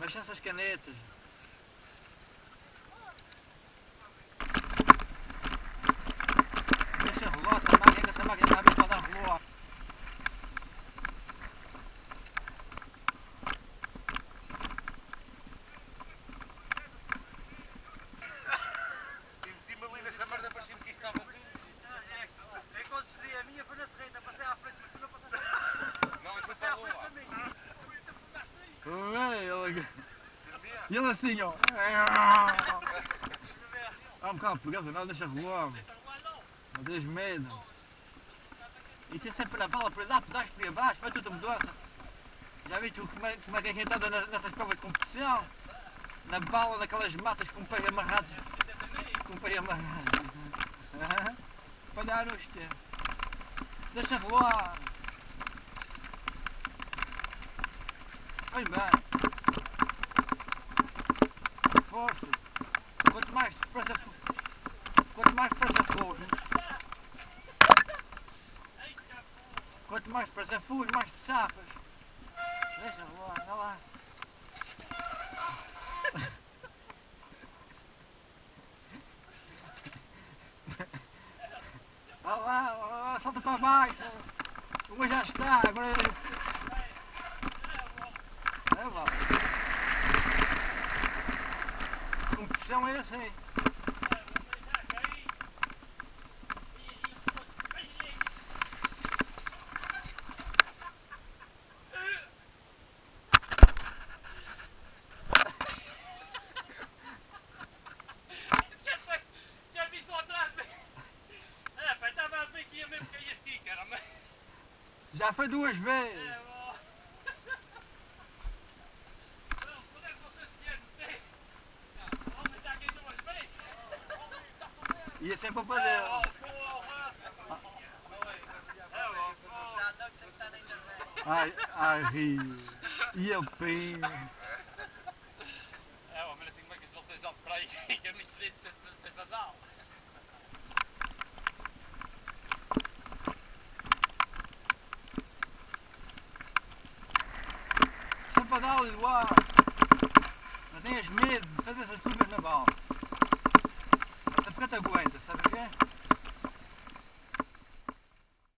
Mexe essas canetas. Deixa rolar essa máquina está habituada a rolar. Meti-me ali nessa merda para cima que isto estava tudo. É quando seria a minha, foi na serreta, passei à frente, mas tu não passaste à frente. Não, isso foi Passei para à frente lá. também. E ele assim, ó. Há um bocado pegado, não deixa rolar. Não tens medo. Isso é sempre na bala, para dar pedaços para baixo, vai tudo a mudança. Já viste como é que é quem está nessas provas de competição? Na bala, naquelas matas com pés amarrados. Com pés amarrados. Falhar os tempos. Deixa rolar. Vai bem. Força. Quanto mais depressa fores, quanto mais depressa fores, mais te safas. Deixa rolar, olha lá. Olha lá, salta para baixo. Uma já está, agora é lá. A competição é assim. Já vi só atrás de mim. É, pá, estava a ver que ia mesmo cair aqui, caramba. Já foi 2 vezes. É, bom. Não, quando é que vocês vieram ter? Vamos deixar aqui 2 vezes. Ia sempre a padeira. Ai, rio. E ele pina. É, mas assim como é que vocês já para aí caminhos desses sem badal? Sempre a dar igual. Não tenhas medo de fazer essas curvas na bala. Essa frente aguenta, sabe?